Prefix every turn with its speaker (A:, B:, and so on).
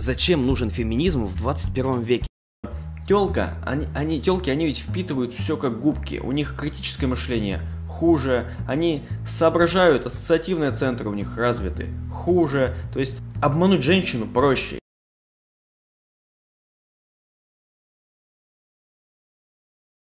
A: Зачем нужен феминизм в 21 веке? Тёлки, они ведь впитывают все как губки, у них критическое мышление хуже, они соображают, ассоциативные центры у них развиты хуже, то есть обмануть женщину проще.